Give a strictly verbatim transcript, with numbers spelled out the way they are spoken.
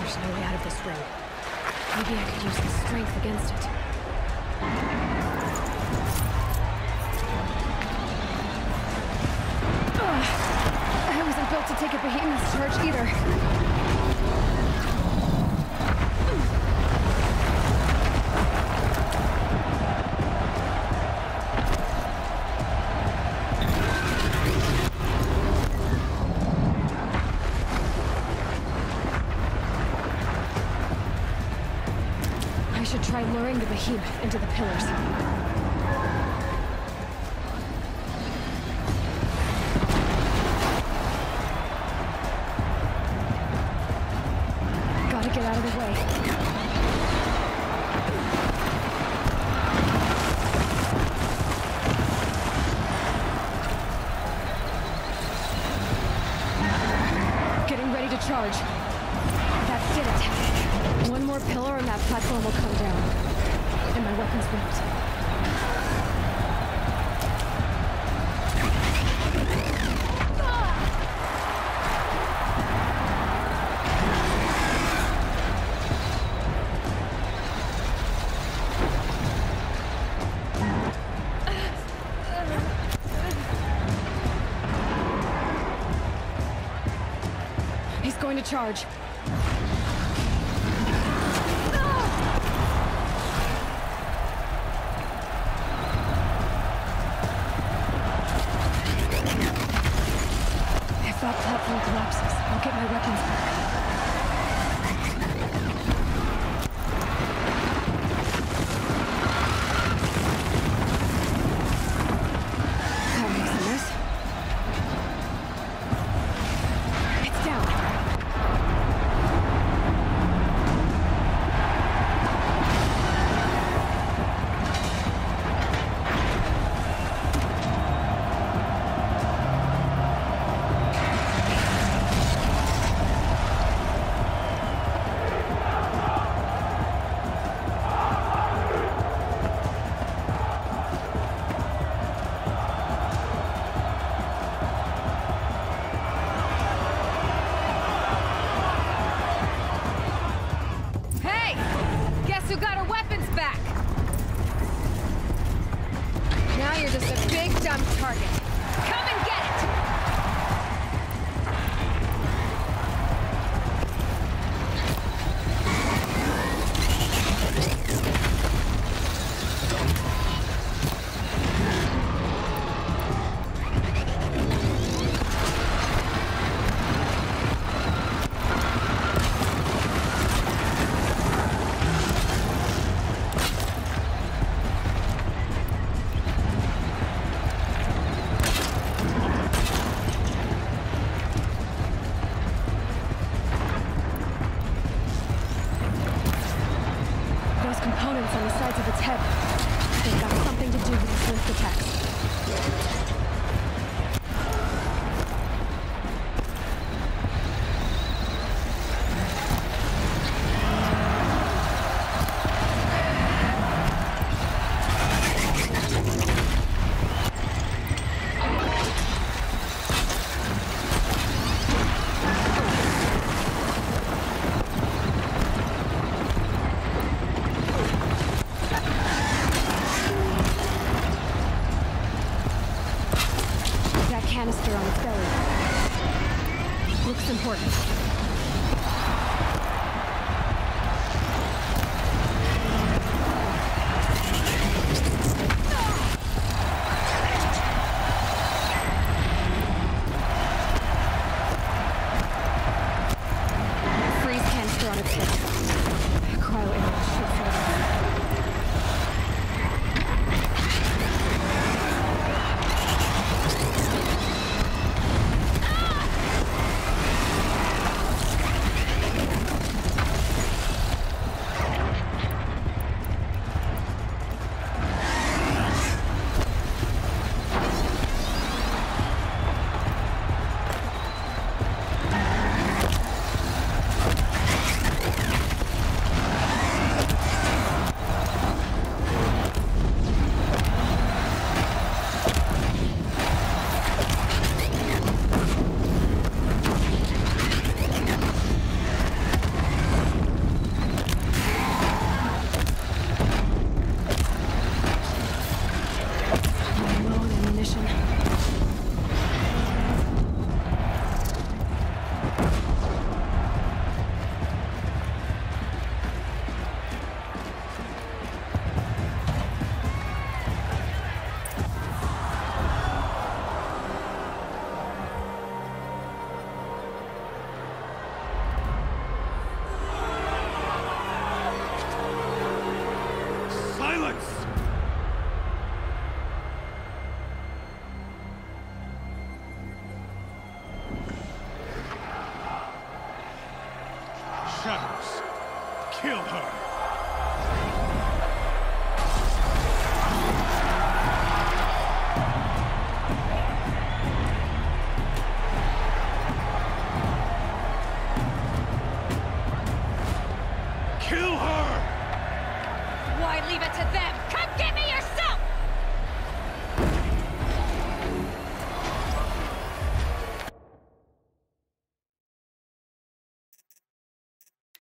There's no way out of this ring. Maybe I could use the strength against it. Ugh. I wasn't built to take a behemoth's charge either. I should try luring the behemoth into the pillars. Gotta get out of the way. Getting ready to charge. That did it. One more pillar and that platform will come down. And my weapons won't. He's going to charge. If that platform collapses, I'll get my weapons back. That makes a mess. It's down. Who got her weapons back? Now you're just a big dumb target. Come and get it! Components on the sides of its head. They've got something to do with its lift attacks. shadows. Kill her. Why leave it to them? Come get me your